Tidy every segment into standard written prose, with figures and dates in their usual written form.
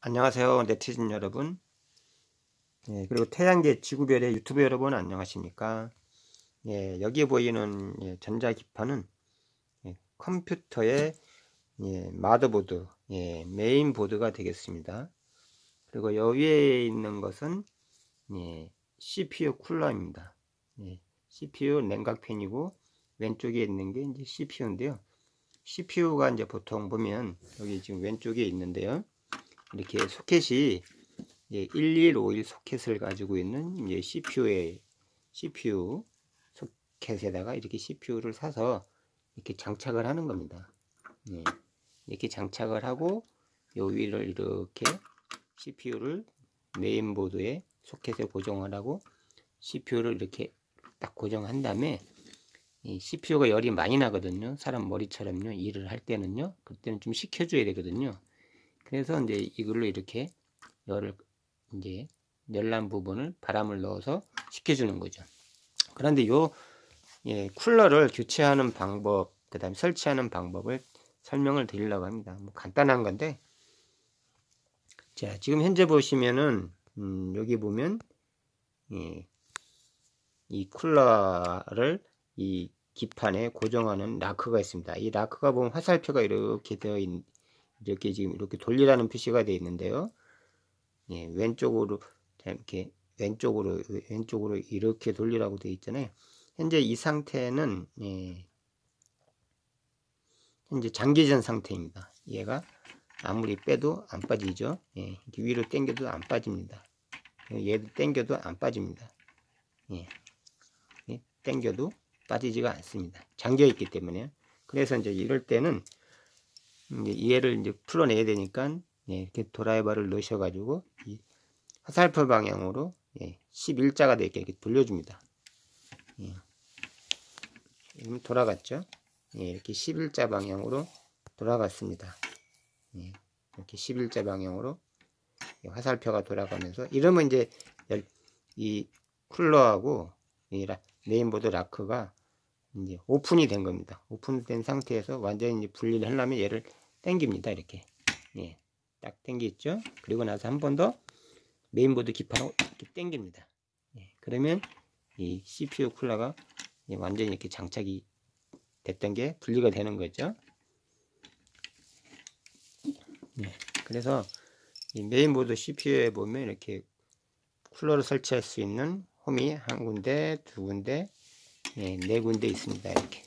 안녕하세요, 네티즌 여러분. 그리고 태양계 지구별의 유튜브 여러분 안녕하십니까? 여기에 보이는 전자기판은 컴퓨터의 마더보드, 메인보드가 되겠습니다. 그리고 여기에 있는 것은 CPU 쿨러입니다. CPU 냉각팬이고 왼쪽에 있는 게 이제 CPU인데요. CPU가 이제 보통 보면 여기 지금 왼쪽에 있는데요. 이렇게 소켓이 1151 소켓을 가지고 있는 이제 CPU 소켓에다가 이렇게 CPU를 사서 이렇게 장착을 하는 겁니다. 이렇게 장착을 하고 요 위를 이렇게 CPU를 메인보드에 소켓에 고정을 하고 CPU를 이렇게 딱 고정한 다음에 이 CPU가 열이 많이 나거든요. 사람 머리처럼요. 일을 할 때는요. 그때는 좀 식혀줘야 되거든요. 그래서 이제 이걸로 이렇게 열을 이제 열난 부분을 바람을 넣어서 식혀주는 거죠. 그런데 요 쿨러를 교체하는 방법, 그 다음에 설치하는 방법을 설명을 드리려고 합니다. 뭐 간단한 건데, 자 지금 현재 보시면은 여기 보면 이 쿨러를 이 기판에 고정하는 락크가 있습니다. 이 락크가 보면 화살표가 이렇게 되어 이렇게 지금 이렇게 돌리라는 표시가 되어 있는데요. 왼쪽으로 왼쪽으로 이렇게 돌리라고 되어 있잖아요. 현재 이 상태는 현재 장기전 상태입니다. 얘가 아무리 빼도 안 빠지죠. 이렇게 위로 당겨도 안 빠집니다. 얘도 당겨도 안 빠집니다. 당겨도 빠지지가 않습니다. 잠겨 있기 때문에. 그래서 이제 이럴 때는 이제 얘를 이제 풀어내야 되니까 이렇게 드라이버를 넣으셔가지고 이 화살표 방향으로 11자가 되게 이렇게 돌려줍니다. 돌아갔죠? 이렇게 11자 방향으로 돌아갔습니다. 이렇게 11자 방향으로 화살표가 돌아가면서 이러면 이제 이 쿨러하고 이 메인보드 락크가 이제 오픈이 된 겁니다. 오픈된 상태에서 완전히 이제 분리를 하려면 얘를 당깁니다. 이렇게 딱 당기죠. 그리고 나서 한 번 더 메인보드 기판으로 이렇게 당깁니다. 그러면 이 CPU 쿨러가 완전히 이렇게 장착이 됐던 게 분리가 되는 거죠. 그래서 이 메인보드 CPU에 보면 이렇게 쿨러를 설치할 수 있는 홈이 한 군데, 두 군데, 네 군데 있습니다. 이렇게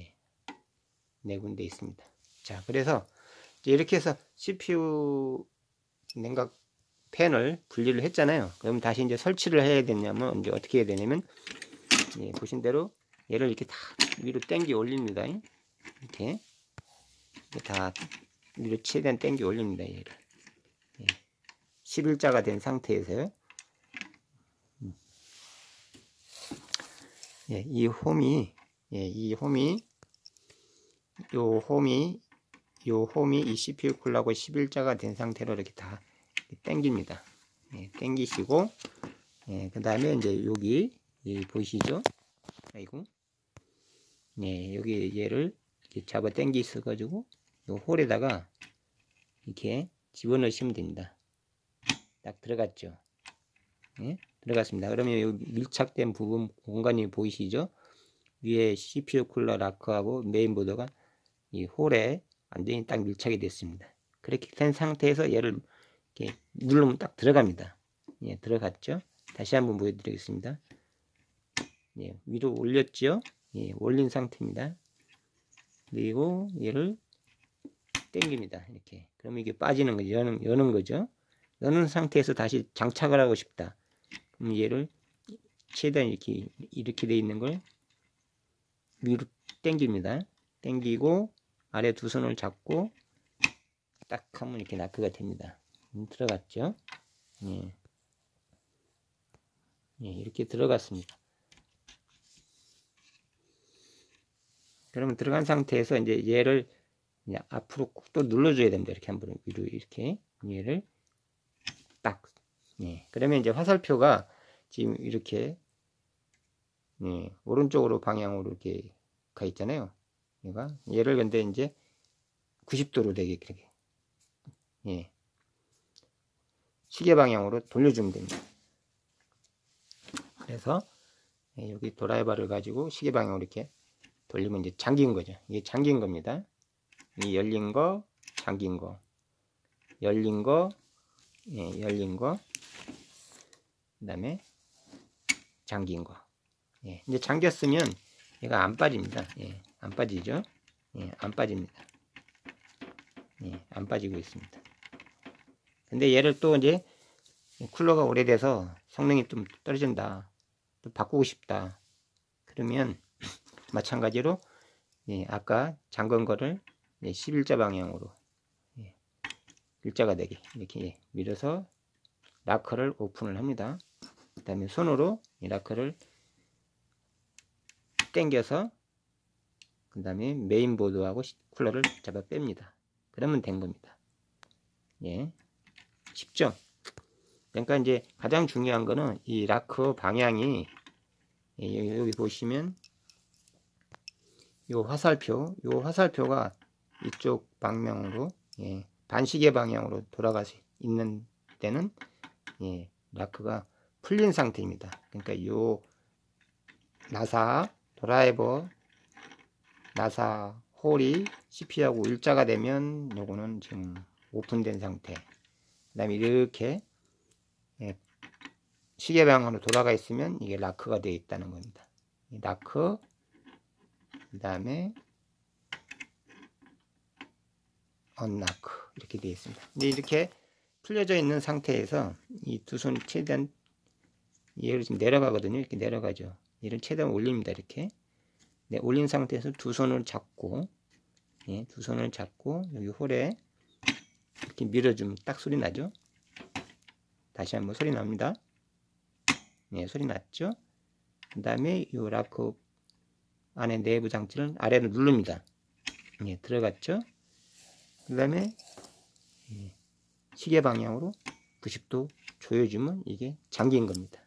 네 군데 있습니다. 자, 그래서 이렇게 해서 CPU 냉각 팬을 분리를 했잖아요. 그럼 다시 이제 설치를 해야 되냐면 이제 어떻게 해야 되냐면 보신 대로 얘를 이렇게 다 위로 당겨 올립니다. 이렇게 다 위로 최대한 당겨 올립니다. 얘를 11자가 된 상태에서요. 이 홈이 이 CPU 쿨러하고 11자가 된 상태로 이렇게 다 당깁니다. 당기시고 그 다음에 이제 여기 보이시죠? 아이고 여기 얘를 이렇게 잡아 당기 있어 가지고 요 홀에다가 이렇게 집어넣으시면 됩니다. 딱 들어갔죠? 들어갔습니다. 그러면 요 밀착된 부분 공간이 보이시죠? 위에 CPU 쿨러 락크하고 메인보드가 이 홀에 완전히 딱 밀착이 됐습니다. 그렇게 된 상태에서 얘를 이렇게 누르면 딱 들어갑니다. 들어갔죠? 다시 한번 보여드리겠습니다. 위로 올렸죠? 올린 상태입니다. 그리고 얘를 당깁니다. 이렇게. 그러면 이게 빠지는 거죠. 여는 거죠. 여는 상태에서 다시 장착을 하고 싶다. 그럼 얘를 최대한 이렇게 돼 있는 걸 위로 당깁니다. 당기고 아래 두 손을 잡고 딱 하면 이렇게 락크가 됩니다. 들어갔죠? 이렇게 들어갔습니다. 그러면 들어간 상태에서 이제 얘를 그냥 앞으로 꾹 또 눌러줘야 됩니다. 이렇게 한번 위로 이렇게 얘를 딱. 그러면 이제 화살표가 지금 이렇게 오른쪽으로 방향으로 이렇게 가 있잖아요. 얘를 근데 이제 90도로 되게 이렇게 시계 방향으로 돌려주면 됩니다. 그래서 여기 드라이버를 가지고 시계 방향으로 이렇게 돌리면 이제 잠긴 거죠. 이게 잠긴 겁니다. 이 열린 거, 잠긴 거, 열린 거, 열린 거, 그 다음에 잠긴 거. 이제 잠겼으면 얘가 안 빠집니다. 안 빠지죠. 안 빠집니다. 안 빠지고 있습니다. 근데 얘를 또 이제 쿨러가 오래돼서 성능이 좀 떨어진다, 또 바꾸고 싶다, 그러면 마찬가지로 아까 잠근 거를 11자 방향으로 일자가 되게 이렇게 밀어서 락커를 오픈을 합니다. 그 다음에 손으로 이 락커를 당겨서 그 다음에 메인보드하고 쿨러를 잡아 뺍니다. 그러면 된 겁니다. 쉽죠? 그러니까 이제 가장 중요한 거는 이 락커 방향이 여기 보시면 요 화살표가 이쪽 방향으로 반시계 방향으로 돌아가 있는 때는 락커가 풀린 상태입니다. 그러니까 요 나사 드라이버 나사 홀이 CPU하고 일자가 되면 요거는 지금 오픈된 상태. 그 다음에 이렇게 시계 방향으로 돌아가 있으면 이게 락커가 되어 있다는 겁니다. 락커, 그 다음에 언락커 이렇게 되어 있습니다. 근데 이렇게 풀려져 있는 상태에서 이 두 손 최대한 얘를 지금 내려가거든요. 이렇게 내려가죠. 얘를 최대한 올립니다. 이렇게 올린 상태에서 두 손을 잡고 두 손을 잡고 여기 홀에 이렇게 밀어주면 딱 소리 나죠. 다시 한번 소리 납니다. 소리 났죠. 그 다음에 이 락커 안에 내부 장치를 아래로 누릅니다. 들어갔죠. 그 다음에 시계 방향으로 90도 조여주면 이게 잠긴 겁니다.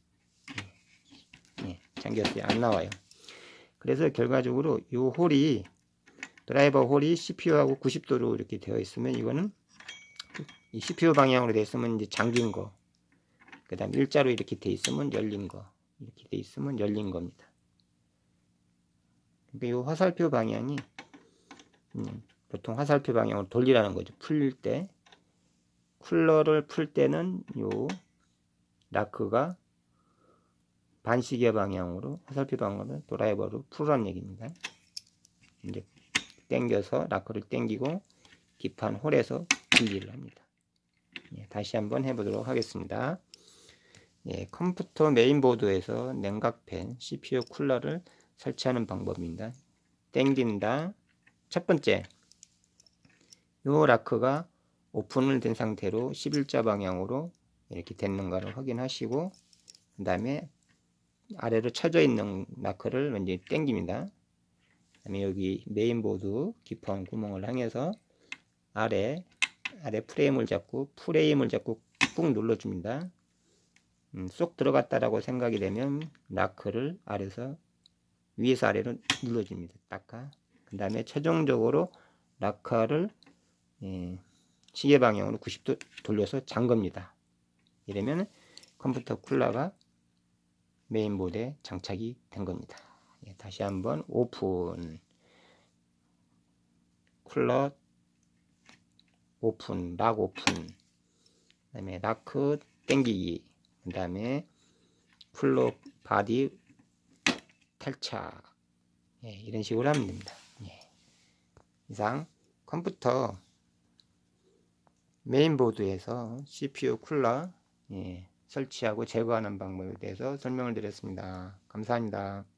잠겼어요. 안 나와요. 그래서 결과적으로 이 홀이 드라이버 홀이 CPU하고 90도로 이렇게 되어 있으면 이거는 이 CPU 방향으로 되어 있으면 이제 잠긴 거, 그 다음 일자로 이렇게 되어 있으면 열린 거, 이렇게 되어 있으면 열린 겁니다. 그러니까 이 화살표 방향이 보통 화살표 방향으로 돌리라는 거죠. 풀 때 쿨러를 풀 때는 요 락커가 반시계 방향으로 화살표 방향으로 드라이버로 풀으라는 얘기입니다. 이제 당겨서 락커를 당기고 기판 홀에서 분리를 합니다. 다시 한번 해보도록 하겠습니다. 컴퓨터 메인보드에서 냉각팬 CPU 쿨러를 설치하는 방법입니다. 당긴다. 첫 번째, 요 락커가 오픈을 된 상태로 11자 방향으로 이렇게 됐는가를 확인하시고, 그 다음에 아래로 쳐져 있는 락커를 먼저 당깁니다. 그 다음에 여기 메인보드 기판 구멍을 향해서 아래 프레임을 잡고 꾹 눌러줍니다. 쏙 들어갔다라고 생각이 되면 락커를 위에서 아래로 눌러줍니다. 그 다음에 최종적으로 락커를 시계 방향으로 90도 돌려서 잠깁니다. 이러면 컴퓨터 쿨러가 메인보드에 장착이 된 겁니다. 다시 한번 오픈, 쿨러 오픈, 락 오픈, 그 다음에 락커 당기기, 그 다음에 쿨러 바디 탈착, 이런 식으로 하면 됩니다. 이상 컴퓨터 메인보드에서 CPU 쿨러 설치하고 제거하는 방법에 대해서 설명을 드렸습니다. 감사합니다.